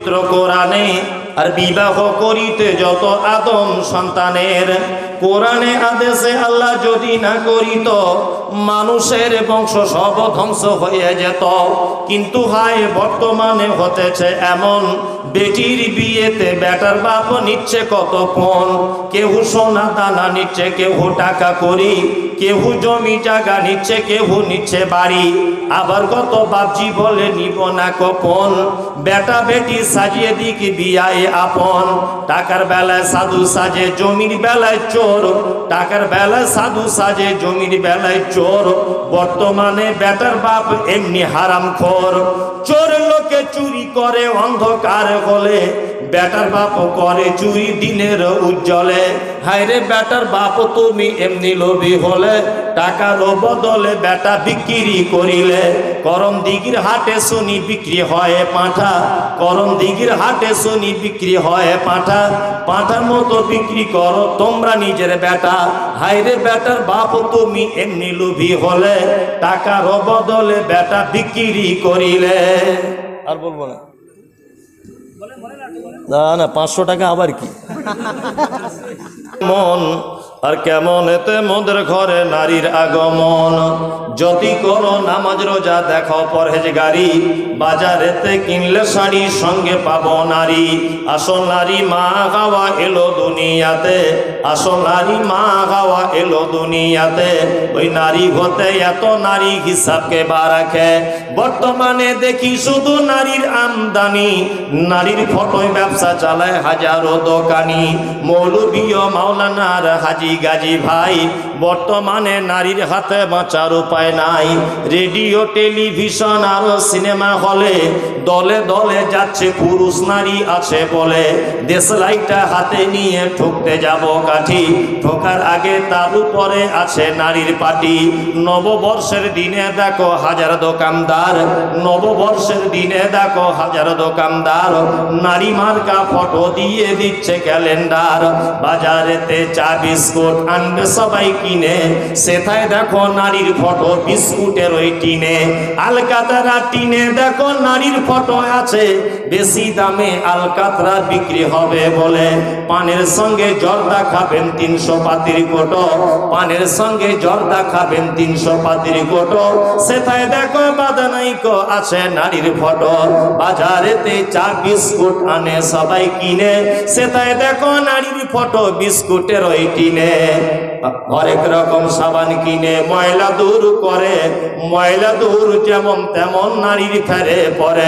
কোরআনে আর বিবাহ করিতে যত আদম সন্তানের কোরআনে আদেশে আল্লাহ যদি না করিত মানুষের বংশ সব ধ্বংস হয়ে যেত। কিন্তু হায় বর্তমানে হতেছে এমন, বেটির বিয়েতে বেটার বাপ নিচ্ছে কত পণ। কেউ সোনা দানা নিচ্ছে, কেউ টাকা করি, কেউ জমি জায়গা নিচ্ছে, কেউ নিচ্ছে বাড়ি। আবার কত বাপজি বলে নিব না কপন। বেটা বেটি সাজিয়ে দিক বিয়ায় আপন। টাকার বেলায় সাধু সাজে, জমির বেলায় চোর। টাকার বেলায় সাধু সাজে, জমির বেলায় চোর। বর্তমানে বেটার বাপ এমনি হারামখোর। চোর লোকে চুরি করে অন্ধকার হলে, বেটার বাপ করে চুরি দিনের উজ্জ্বলে। হায়রে বেটার বাপ তুমি এমনি লোভী হলে, টাকার বদলে বেটা বিক্রি করিলে। করম দিঘির হাটে শুনি বিক্রি হয় পাঁঠা। করম দিঘির হাটে শুনি বিক্রি হয় পাঁঠা। পাঁঠার মতো বিক্রি করো তোমরা নিজের বেটা। হায়রে বেটার বাপ তুমি এমনি লোভী হলে, টাকার বদলে বেটা বিক্রি করিলে। আর বলবো না, না 500 টাকা আবার কি মন। আর কেমন এতে মোদের ঘরে নারীর আগমন। যদি করো নামাজ রোজা দেখো পরহেজগারি, বাজারেতে কিনলে শাড়ি সঙ্গে পাবো নারী। আসল নারী মা গাওয়া এলো দুনিয়াতে, আসল নারী মা গাওয়া এলো দুনিয়াতে। ওই নারী হতে এত নারী হিসাবকে বা রাখে। বর্তমানে দেখি শুধু নারীর আমদানি, নারীর ফটোয় ব্যবসা চালায় হাজারো দোকানি। মৌলবী ও মাওলানার হাজি গাজী ভাই, বর্তমানে নারীর হাতে বাঁচার উপায় নাই। রেডিও টেলিভিশন আর সিনেমা হলে দলে দলে যাচ্ছে পুরুষ নারী আছে বলে। দেশলাইটা হাতে নিয়ে ঠুকতে যাব কাঠি, ঠোকার আগে তার উপরে আছে নারীর পাটি। নববর্ষের দিনে দেখো হাজার দোকানদার, নববর্ষের দিনে দেখো হাজার দোকানদার। নারী মার্কা ফটো দিয়ে দিচ্ছে ক্যালেন্ডার। বাজারেতে চা বিস্কুট আনবে সবাই কিনে, সেথায় দেখো নারীর ফটো বিস্কুটের ওই টিনে। আলকাতরা টিনে দেখো নারীর ফটো আছে, বেশি দামে আলকাতরা বিক্রি হবে বলে। পানের সঙ্গে জর্দা খাবেন 300 পাতির কোটো, পানের সঙ্গে জর্দা খাবেন 300 পাতির কোটো। সেথায় দেখো বাদানাইকো আছে নারীর ফটো। বাজারেতে চা বিস্কুট আনে সবাই কিনে, সেথায় দেখো নারীর ফটো বিস্কুটের ওই টিনে। হরেক রকম সাবান কিনে ময়লা দূর করে, ময়লা দূর যেমন তেমন নারীর ফেরে পরে।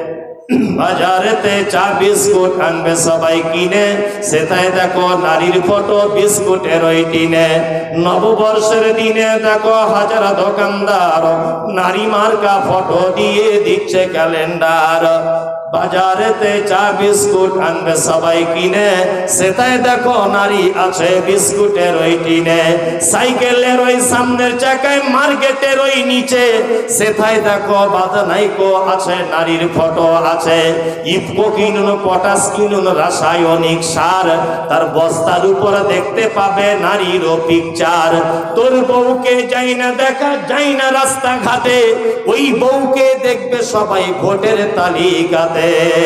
বাজারেতে চা বিস্কুট আনবে সবাই কিনে, সেটাই দেখো নারীর ফটো বিস্কুটের ওই টিনে। নববর্ষের দিনে দেখো হাজার দোকানদার নারী মার্কা ফটো দিয়ে দিচ্ছে ক্যালেন্ডার। বাজারেতে চা বিস্কুট আনবে সবাই কিনে, সেটাই দেখো নারী আছে বিস্কুটের ওই টিনে। সাইকেলের ওই সামনের চাকায় মার্কেটের ওই নিচে, সেটাই দেখো বাদানাইকো আছে নারীর ফটো আছে। ইফকো কিনুন, পটাশ কিনুন, রাসায়নিক সার, তার বস্তার উপর দেখতে পাবে নারীরও পিকচার। তোর বউকে যাই না দেখা যাই না রাস্তাঘাটে, ওই বউকে দেখবে সবাই ভোটের তালিকাতে।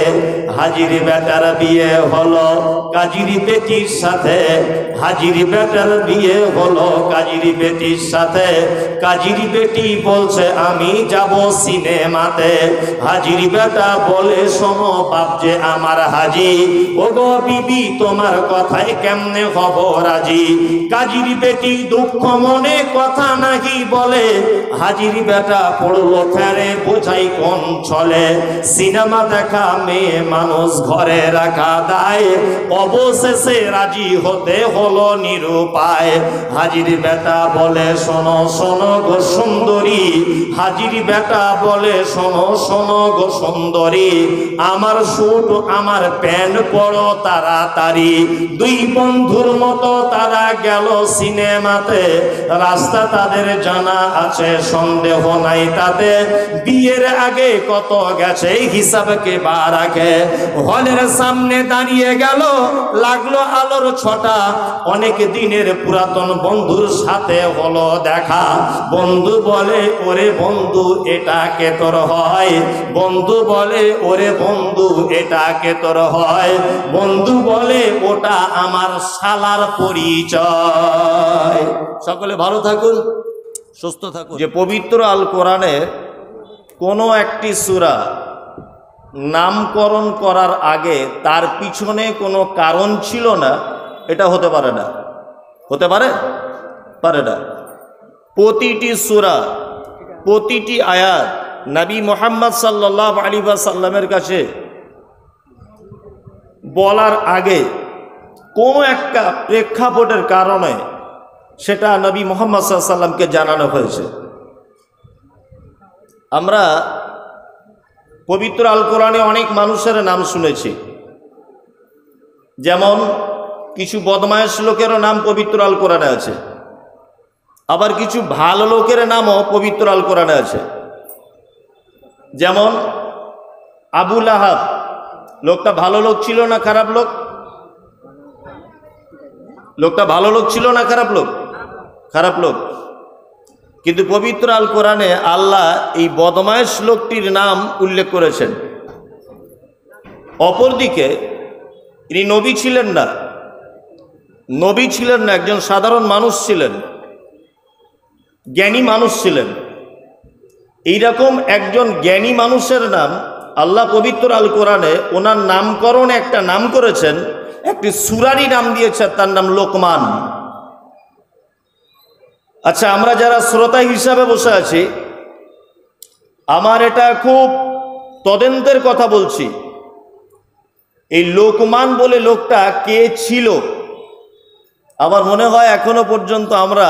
হাজির বেটার বিয়ে হলো কাজির বেটির সাথে, হাজির বেটার বিয়ে হলো কাজির বেটির সাথে। কাজির বেটি বলছে আমি যাব সিনেমাতে, হাজির বেটা বলে শোনো বাপ যে আমার হাজি। ও গো বিবি তোমার কথায় কেমনে হব রাজি। কাজির বেটি দুঃখ মনে কথা নাকি বলে, হাজির বেটা পড়লো ফেরে বোঝাই কোন ছলে। সিনেমা দেখা মেয়ে মানুষ ঘরে রাখা দায়, অবশেষে রাজি হতে হলো নিরুপায়। হাজির বেটা বলে শোনো শোনো গো সুন্দরী, হাজির বেটা বলে শোনো শোনো গো সুন্দরী। আমার স্যুট আমার প্যান্ট পরো তাড়াতাড়ি। দুই বন্ধুর মতো তারা গেল সিনেমাতে, রাস্তা তাদের জানা আছে সন্দেহ নাই তাতে। বিয়ের আগে কত গেছে হিসাবকে বা রাখে, হলের সামনে দাঁড়িয়ে গেল, লাগলো আলোর ছটা। অনেক দিনের পুরাতন বন্ধুর সাথে হলো দেখা। বন্ধু বলে, ওরে বন্ধু এটা কে তোর হয়? বন্ধু বলে, ওরে বন্ধু এটা কে তোর হয়? বন্ধু বলে, ওটা আমার শালার পরিচয়। সকলে ভালো থাকুন, সুস্থ থাকুন। যে পবিত্র আল কোরআনে কোনো একটি সূরা নামকরণ করার আগে তার পিছনে কোনো কারণ ছিল না, এটা হতে পারে না। হতে পারে? পারে না। প্রতিটি সূরা, প্রতিটি আয়াত নবী মুহাম্মদ সাল্লাল্লাহু আলাইহি ওয়াসাল্লামের কাছে বলার আগে কোনো একটা প্রেক্ষাপটের কারণে সেটা নবী মুহাম্মদ সাল্লাল্লাহু আলাইহি ওয়াসাল্লামকে জানানো হয়েছে। আমরা পবিত্র আল কোরআনে অনেক মানুষের নাম শুনেছি, যেমন কিছু বদমায়েশ লোকেরও নাম পবিত্র আল কোরআনে আছে, আবার কিছু ভালো লোকের নামও পবিত্র আল কোরআনে আছে। যেমন আবু লাহাব, লোকটা ভালো লোক ছিল না খারাপ লোক? লোকটা ভালো লোক ছিল না খারাপ লোক? খারাপ লোক। কিন্তু পবিত্র আল কোরআনে আল্লাহ এই বদমায়েশ লোকটির নাম উল্লেখ করেছেন। অপরদিকে ইনি নবী ছিলেন না, নবী ছিলেন না, একজন সাধারণ মানুষ ছিলেন, জ্ঞানী মানুষ ছিলেন। এইরকম একজন জ্ঞানী মানুষের নাম আল্লাহ পবিত্র আল কোরআনে ওনার নামকরণে একটা নাম করেছেন, একটি সূরারই নাম দিয়েছেন, তার নাম লোকমান। আচ্ছা, আমরা যারা শ্রোতা হিসাবে বসে আছি, আমার এটা খুব তদন্তের কথা বলছি, এই লোকমান বলে লোকটা কে ছিল? আমার মনে হয় এখনো পর্যন্ত আমরা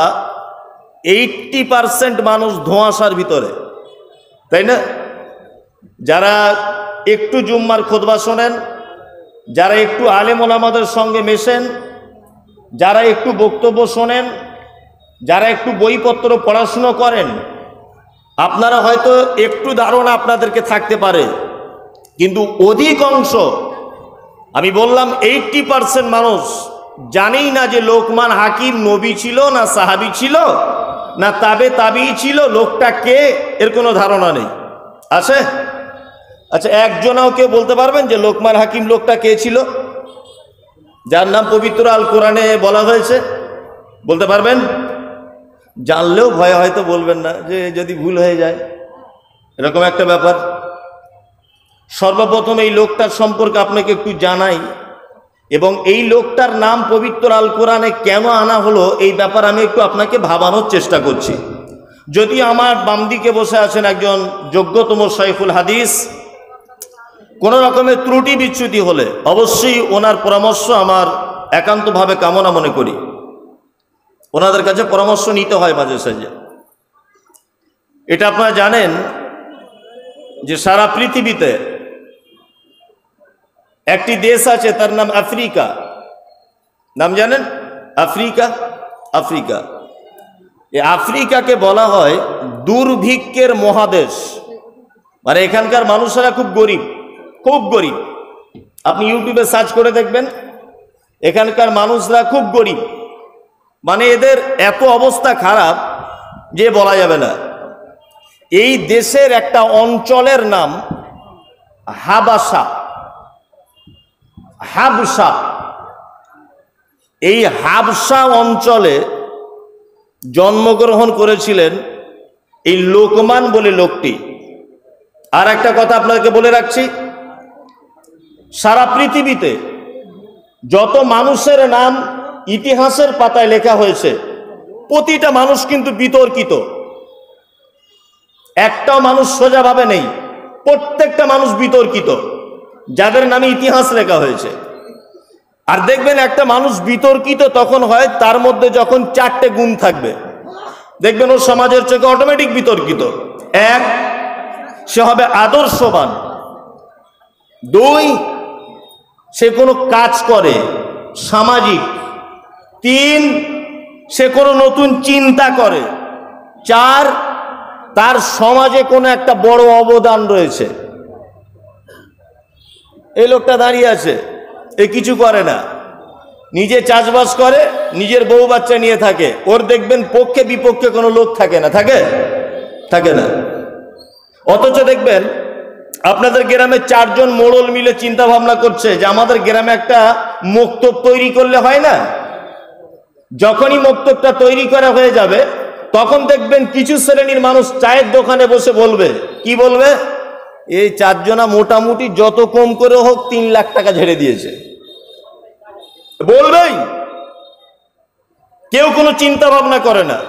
80% মানুষ ধোঁয়াশার ভিতরে, তাই না? যারা একটু জুম্মার খুতবা শোনেন, যারা একটু আলেম ওলামাদের সঙ্গে মেশেন, যারা একটু বক্তব্য শোনেন, যারা একটু বইপত্র পড়াশুনো করেন, আপনারা হয়তো একটু ধারণা আপনাদেরকে থাকতে পারে, কিন্তু অধিকাংশ, আমি বললাম 80% মানুষ জানেই না যে লোকমান হাকিম নবী ছিল না সাহাবী ছিল না তাবি ছিল, লোকটা কে এর কোনো ধারণা নেই। আছে? আচ্ছা, একজনও কেউ বলতে পারবেন যে লোকমান হাকিম লোকটা কে ছিল, যার নাম পবিত্র আল কোরআনে বলা হয়েছে? বলতে পারবেন? জানলেও ভয় হয়তো বলবেন না, যে যদি ভুল হয়ে যায়, এরকম একটা ব্যাপার। সর্বপ্রথম এই লোকটার সম্পর্কে আপনাকে একটু জানাই, এবং এই লোকটার নাম পবিত্র আল কোরআনে কেন আনা হলো এই ব্যাপার আমি একটু আপনাকে ভাবানোর চেষ্টা করছি। যদি আমার বাম দিকে বসে আছেন একজন যোগ্যতম শাইখুল হাদিস, কোনো রকমের ত্রুটি বিচ্যুতি হলে অবশ্যই ওনার পরামর্শ আমার একান্তভাবে কামনা মনে করি। ওনাদের কাছে পরামর্শ নিতে হয় মাঝে সাঝে। এটা আপনারা জানেন যে সারা পৃথিবীতে একটি দেশ আছে, তার নাম আফ্রিকা। নাম জানেন? আফ্রিকা। আফ্রিকা, এই আফ্রিকাকে বলা হয় দুর্ভিক্ষের মহাদেশ। মানে এখানকার মানুষেরা খুব গরিব, খুব গরিব। আপনি ইউটিউবে সার্চ করে দেখবেন, এখানকার মানুষরা খুব গরিব। মানে এদের এত অবস্থা খারাপ যে বলা যাবে না। এই দেশের একটা অঞ্চলের নাম হাবাসা, হাবসা। এই হাবসা অঞ্চলে জন্মগ্রহণ করেছিলেন এই লোকমান বলে লোকটি। আর একটা কথা আপনাকে বলে রাখছি, সারা পৃথিবীতে যত মানুষের নাম ইতিহাসের পাতায় লেখা হয়েছে, প্রতিটা মানুষ কিন্তু বিতর্কিত। একটাও মানুষ সোজাভাবে নেই, প্রত্যেকটা মানুষ বিতর্কিত যাদের নামে ইতিহাস লেখা হয়েছে। আর দেখবেন একটা মানুষ বিতর্কিত তখন হয় তার মধ্যে যখন 4টে গুণ থাকবে, দেখবেন ও সমাজের চোখে অটোমেটিক বিতর্কিত। 1, সে হবে আদর্শবান। 2, সে কোনো কাজ করে সামাজিক। 3, সে কোনো নতুন চিন্তা করে। 4, তার সমাজে কোনো একটা বড় অবদান রয়েছে। এই লোকটা দাঁড়িয়ে আছে, এ কিছু করে না, নিজে চাষবাস করে, নিজের বউ বাচ্চা নিয়ে থাকে। ওর দেখবেন পক্ষে বিপক্ষে কোনো লোক থাকে না, থাকে না। অথচ দেখবেন আপনাদের গ্রামে 4 জন মোড়ল মিলে চিন্তা ভাবনা করছে যে আমাদের গ্রামে একটা মক্তব তৈরি করলে হয় না। যখনই মক্তবটা তৈরি করা হয়ে যাবে তখন দেখবেন কিছু শ্রেণীর মানুষ চায়ের দোকানে বসে বলবে, কি বলবে, এই 4 জনা মোটামুটি যত কম করে হোক 3 লাখ টাকা ঝেড়ে দিয়েছে, বলবেই। কেউ কোনো চিন্তা ভাবনা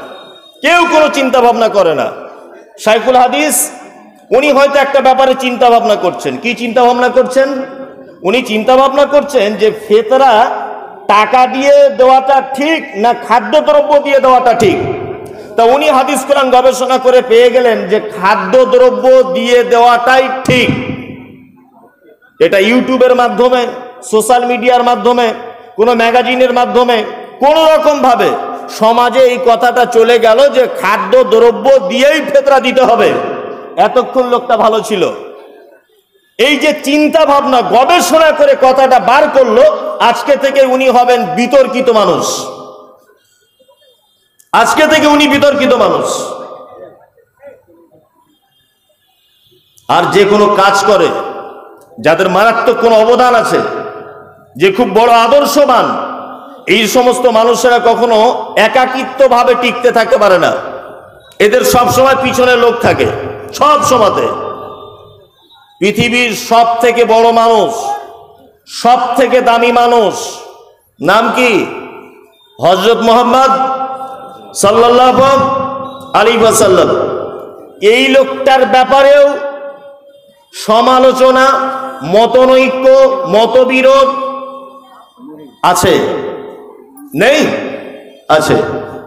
করে না, শাইখুল হাদিস উনি হয়তো একটা ব্যাপারে চিন্তা ভাবনা করছেন। কি চিন্তা ভাবনা করছেন? উনি চিন্তা ভাবনা করছেন যে ফেতরা টাকা দিয়ে দেওয়াটা ঠিক না খাদ্যদ্রব্য দিয়ে দেওয়াটা ঠিক। তা উনি হাদিস কোরআন গবেষণা করে পেয়ে গেলেন যে খাদ্যদ্রব্য দিয়ে দেওয়াটাই ঠিক। এটা ইউটিউবের মাধ্যমে, সোশ্যাল মিডিয়ার মাধ্যমে, কোনো ম্যাগাজিনের মাধ্যমে কোনো রকম ভাবে সমাজে এই কথাটা চলে গেল যে খাদ্যদ্রব্য দিয়েই ফেতরা দিতে হবে। এতক্ষণ লোকটা ভালো ছিল, এই যে চিন্তা ভাবনা গবেষণা করে কথাটা বার করলো, আজকে থেকে উনি হবেন বিতর্কিত মানুষ। আর যে কোনো কাজ করে, যাদের মারাত্মক কোনো অবদান আছে, যে খুব বড় আদর্শবান, এই সমস্ত মানুষেরা কখনো একাকিত্ব ভাবে টিকতে থাকতে পারে না। এদের সব সময় পিছনে লোক থাকে, সব সময়তে। পৃথিবীর সব থেকে বড় মানুষ, সব থেকে দামি মানুষ, নাম কি? হযরত মুহাম্মদ সাল্লাল্লাহু আলাইহি ওয়াসাল্লাম। এই লোকটার ব্যাপারেও সমালোচনা, মতনৈক্য, মতবিরোধ আছে, নেই? আছে।